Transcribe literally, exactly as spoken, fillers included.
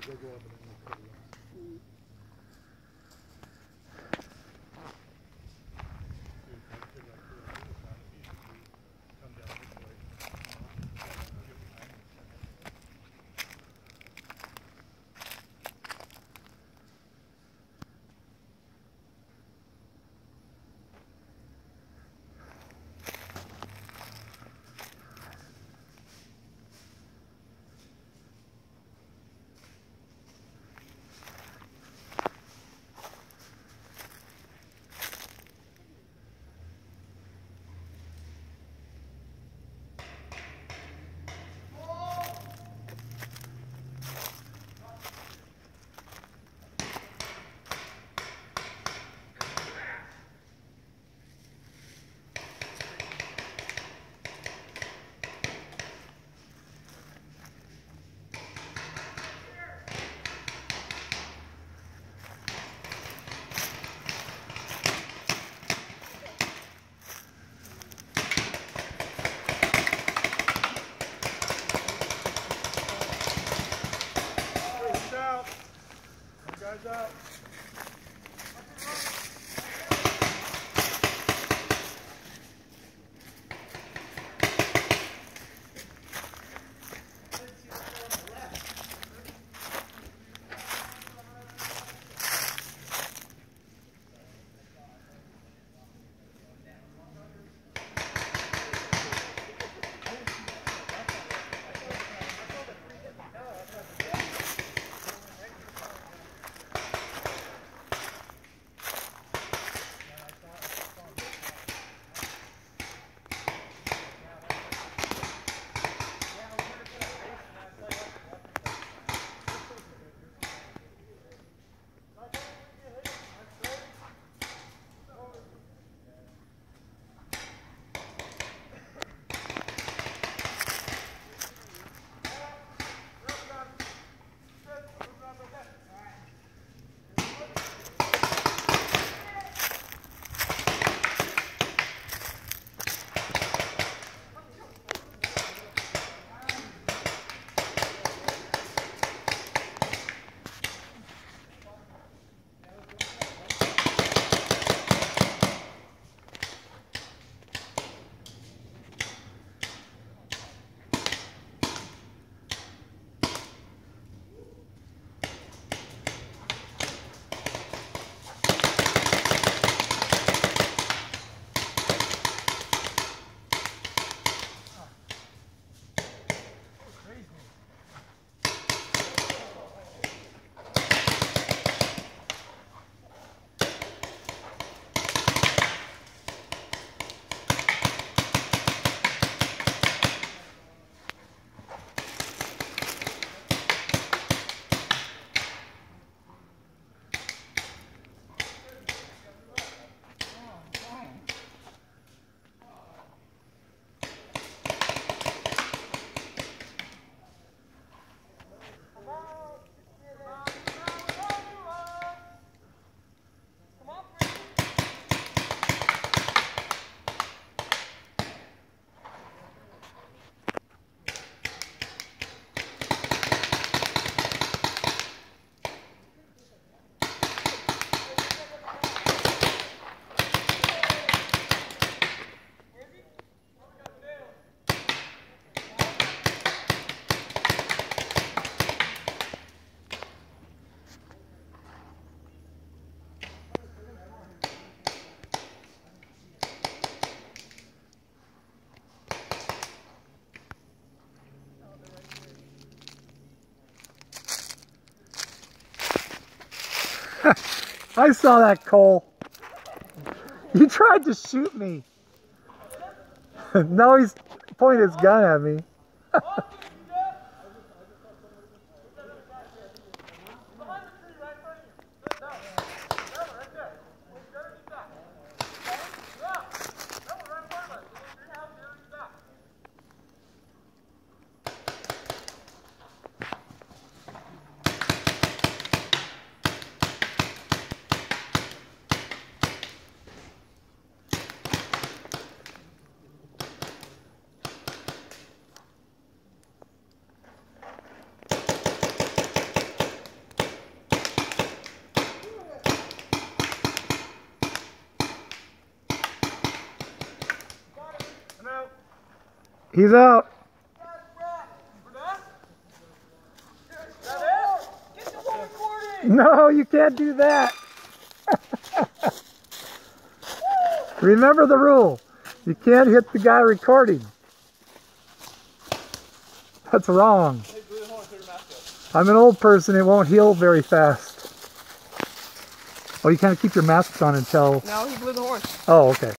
is they go up and then they cut it off. Mm-hmm. Guys out. I saw that, Cole. You tried to shoot me. Now he's pointing his gun at me. He's out. No, you can't do that. Remember the rule. You can't hit the guy recording. That's wrong. I'm an old person. It won't heal very fast. Oh, you can't keep your masks on until... No, he blew the horn. Oh, okay.